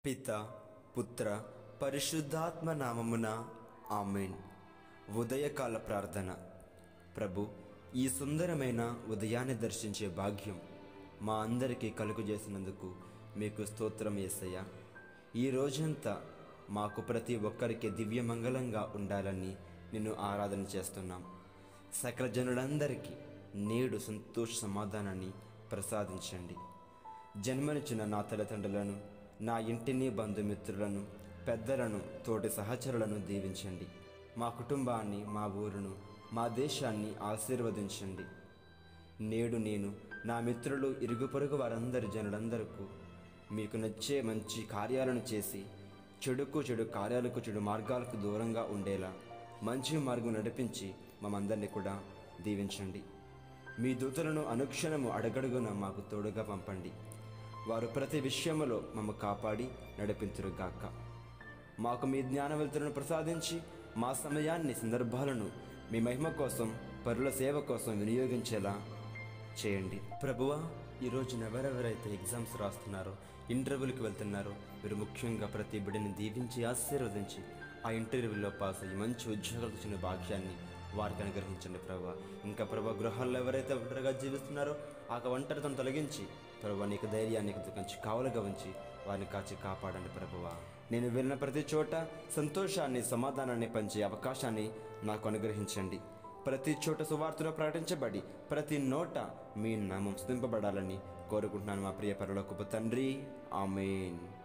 పిత పుత్ర పరిశుద్ధాత్మ నామమున ఆమెన్. ఉదయకాల ప్రార్థన. ప్రభు, ఈ సుందరమైన ఉదయాన్ని దర్శించే భాగ్యం మా అందరికీ కలుగజేసినందుకు మీకు స్తోత్రం యేసయ్యా. ఈ రోజంతా మాకు ప్రతి ఒక్కరికి దివ్యమంగళంగా ఉండాలని నిన్ను ఆరాధన చేస్తున్నాం. సకల జనులందరికీ నేడు సంతోష సమాధానాన్ని ప్రసాదించండి. జన్మనిచ్చిన నా తల్లిదండ్రులను, నా ఇంటిని, బంధుమిత్రులను, పెద్దలను, తోటి సహచరులను దీవించండి. మా కుటుంబాన్ని, మా ఊరును, మా దేశాన్ని ఆశీర్వదించండి. నేడు నేను నా మిత్రులు, ఇరుగు పొరుగు వారందరి జనులందరకు మీకు నచ్చే మంచి కార్యాలను చేసి చెడు కార్యాలకు, చెడు మార్గాలకు దూరంగా ఉండేలా మంచి మార్గం నడిపించి మమ్మందరినీ కూడా దీవించండి. మీ దూతలను అనుక్షణము అడగడుగున మాకు తోడుగా పంపండి. వారు ప్రతి విషయములో మమ్మ కాపాడి నడిపించురుగాక. మాకు మీ జ్ఞాన వెలుతురును ప్రసాదించి మా సమయాన్ని, సందర్భాలను మీ మహిమ కోసం, పరుల సేవ కోసం వినియోగించేలా చేయండి. ప్రభువా, ఈరోజు ఎవరెవరైతే ఎగ్జామ్స్ రాస్తున్నారో, ఇంటర్వ్యూలకు వెళ్తున్నారో, మీరు ముఖ్యంగా ప్రతి బిడ్డని దీవించి ఆశీర్వదించి ఆ ఇంటర్వ్యూలో పాస్ అయ్యి మంచి ఉద్యోగాలు వచ్చిన భాగ్యాన్ని వారికి అనుగ్రహించండి ప్రభా. ఇంకా ప్రభా, గృహాల్లో ఎవరైతే ఒంటరిగా జీవిస్తున్నారో ఆ ఒంటరితను తొలగించి ప్రభా నీకు ధైర్యాన్ని కంచి కావలుగా ఉంచి వారిని కాచి కాపాడండి ప్రభువా. నేను వెళ్ళిన ప్రతి చోట సంతోషాన్ని, సమాధానాన్ని పంచే అవకాశాన్ని నాకు అనుగ్రహించండి. ప్రతి చోట సువార్తను ప్రకటించబడి ప్రతి నోట మీ నామం స్తుతింపబడాలని కోరుకుంటున్నాను మా ప్రియ పరలోకపు తండ్రి. ఆమేన్.